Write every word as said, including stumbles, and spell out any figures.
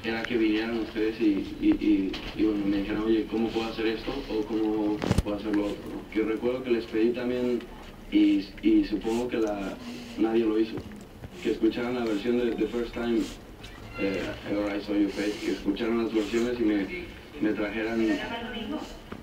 era que vinieran ustedes y, y, y, y bueno, me dijeron, oye, ¿cómo puedo hacer esto? O ¿cómo puedo hacer lo otro? ¿No? Que recuerdo que les pedí también, y, y supongo que la, nadie lo hizo, que escucharan la versión de The First Time eh, Ever I Saw Your Face, que escucharan las versiones y me, me trajeran